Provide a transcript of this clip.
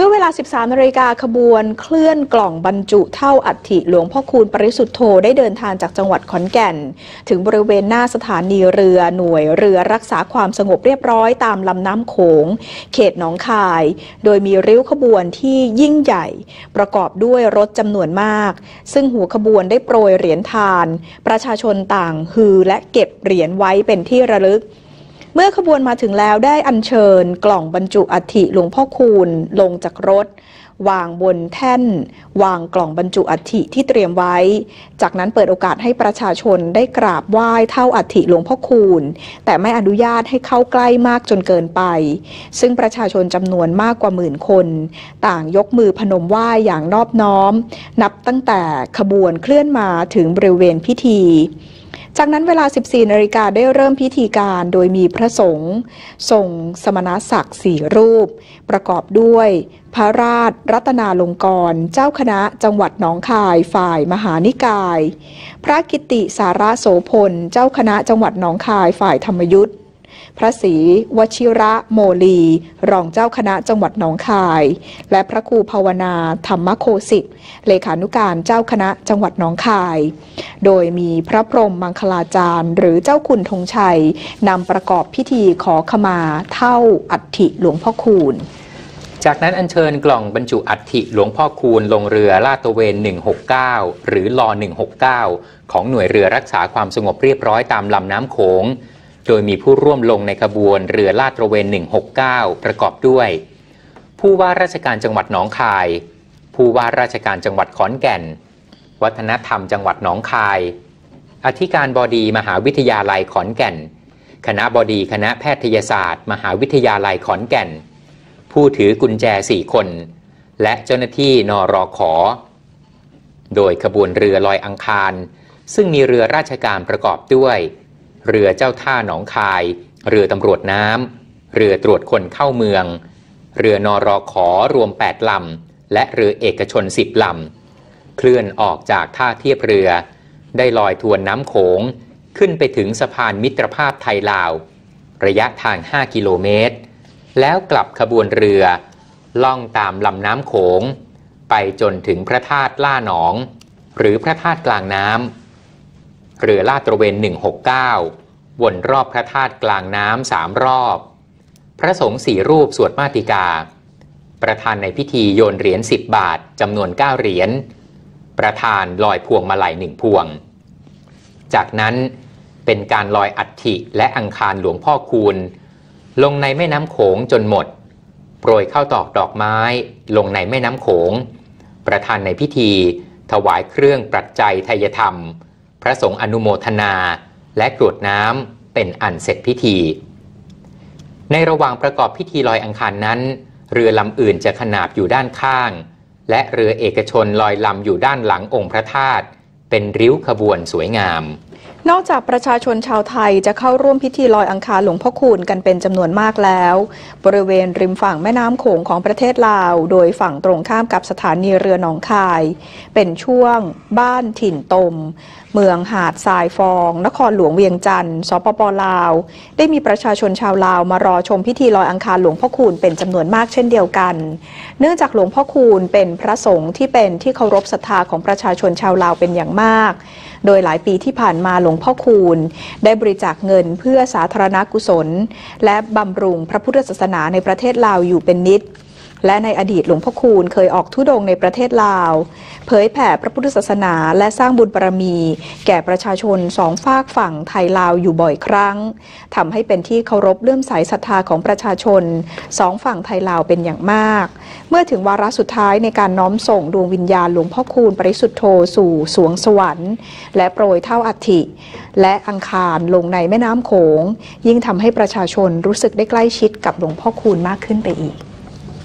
มื่อเวลา 13 นาฬิกาขบวนเคลื่อนกล่องบรรจุเท่าอัฐิหลวงพ่อคูณปริสุทธโธได้เดินทางจากจังหวัดขอนแก่นถึงบริเวณหน้าสถานีเรือหน่วยเรือรักษาความสงบเรียบร้อยตามลำน้ำโขงเขตหนองคายโดยมีริ้วขบวนที่ยิ่งใหญ่ประกอบด้วยรถจำนวนมากซึ่งหัวขบวนได้โปรยเหรียญทานประชาชนต่างฮือและเก็บเหรียญไว้เป็นที่ระลึกเมื่อขบวนมาถึงแล้วได้อัญเชิญกล่องบรรจุอัฐิหลวงพ่อคูณลงจากรถวางบนแท่นวางกล่องบรรจุอัฐิที่เตรียมไว้จากนั้นเปิดโอกาสให้ประชาชนได้กราบไหว้เท่าอัฐิหลวงพ่อคูณแต่ไม่อนุญาตให้เข้าใกล้มากจนเกินไปซึ่งประชาชนจำนวนมากกว่า10,000 คนต่างยกมือพนมไหว้อย่างนอบน้อมนับตั้งแต่ขบวนเคลื่อนมาถึงบริเวณพิธีจากนั้นเวลา 14 นาฬิกาได้เริ่มพิธีการโดยมีพระสงฆ์ทรงสมณศักดิ์4 รูปประกอบด้วยพระราชรัตนาลงกรณ์เจ้าคณะจังหวัดหนองคายฝ่ายมหานิกายพระกิติสารโสพลเจ้าคณะจังหวัดหนองคายฝ่ายธรรมยุทธพระศรีวชิระโมลีรองเจ้าคณะจังหวัดหนองคายและพระครูภาวนาธรรมโคสิทธิ์เลขานุการเจ้าคณะจังหวัดหนองคายโดยมีพระพรหมมังคลาจารย์หรือเจ้าคุณธงชัยนำประกอบพิธีขอขมาเท่าอัฐิหลวงพ่อคูณจากนั้นอัญเชิญกล่องบรรจุอัฐิหลวงพ่อคูณลงเรือลาดตระเวน169หรือล169ของหน่วยเรือรักษาความสงบเรียบร้อยตามลำน้ำโขงโดยมีผู้ร่วมลงในขบวนเรือลาดตระเวน169ประกอบด้วยผู้ว่าราชการจังหวัดหนองคายผู้ว่าราชการจังหวัดขอนแก่นวัฒนธรรมจังหวัดหนองคายอธิการบดีมหาวิทยาลัยขอนแก่นคณบดีคณะแพทยศาสตร์มหาวิทยาลัยขอนแก่นผู้ถือกุญแจ4 คนและเจ้าหน้าที่นรข.โดยขบวนเรือลอยอังคารซึ่งมีเรือราชการประกอบด้วยเรือเจ้าท่าหนองคายเรือตำรวจน้ำเรือตรวจคนเข้าเมืองเรือนรข.รวม8 ลำและเรือเอกชน10 ลำเคลื่อนออกจากท่าเทียบเรือได้ลอยทวนน้ำโขงขึ้นไปถึงสะพานมิตรภาพไทยลาวระยะทาง5 กิโลเมตรแล้วกลับขบวนเรือล่องตามลำน้ำโขงไปจนถึงพระธาตุล่าหนองหรือพระธาตุกลางน้ำเรือลาดตระเวน169วนรอบพระธาตุกลางน้ำ3 รอบพระสงฆ์4 รูปสวดมาติกาประธานในพิธีโยนเหรียญ10 บาทจำนวน9 เหรียญประธานลอยพวงมาลัย1 พวงจากนั้นเป็นการลอยอัฐิและอังคารหลวงพ่อคูณลงในแม่น้ำโขงจนหมดโปรยข้าวตอกดอกไม้ลงในแม่น้ำโขงประธานในพิธีถวายเครื่องปัจจัยไทยธรรมพระสงฆ์อนุโมทนาและกรวดน้ำเป็นอันเสร็จพิธีในระหว่างประกอบพิธีลอยอังคารนั้นเรือลำอื่นจะขนาบอยู่ด้านข้างและเรือเอกชนลอยลำอยู่ด้านหลังองค์พระธาตุเป็นริ้วขบวนสวยงามนอกจากประชาชนชาวไทยจะเข้าร่วมพิธีลอยอังคารหลวงพ่อคูณกันเป็นจำนวนมากแล้วบริเวณริมฝั่งแม่น้ำโขงของประเทศลาวโดยฝั่งตรงข้ามกับสถานีเรือหนองคายเป็นช่วงบ้านถิ่นตมเมืองหาดทรายฟองนครหลวงเวียงจันทร์สปป.ลาวได้มีประชาชนชาวลาวมารอชมพิธีลอยอังคารหลวงพ่อคูณเป็นจำนวนมากเช่นเดียวกันเนื่องจากหลวงพ่อคูณเป็นพระสงฆ์ที่เป็นที่เคารพศรัทธาของประชาชนชาวลาวเป็นอย่างมากโดยหลายปีที่ผ่านมาหลวงพ่อคูณได้บริจาคเงินเพื่อสาธารณกุศลและบำรุงพระพุทธศาสนาในประเทศลาวอยู่เป็นนิดและในอดีตหลวงพ่อคูณเคยออกธุดงค์ในประเทศลาวเผยแผ่พระพุทธศาสนาและสร้างบุญบารมีแก่ประชาชน2 ฝากฝั่งไทยลาวอยู่บ่อยครั้งทำให้เป็นที่เคารพเลื่อมใสศรัทธาของประชาชน2 ฝั่งไทยลาวเป็นอย่างมากเมื่อถึงวาระสุดท้ายในการน้อมส่งดวงวิญญาณหลวงพ่อคูณปริสุทธโธสู่สวงสวรรค์และโปรยเท่าอัฐิและอังคารลงในแม่น้ำโขงยิ่งทำให้ประชาชนรู้สึกได้ใกล้ชิดกับหลวงพ่อคูณมากขึ้นไปอีก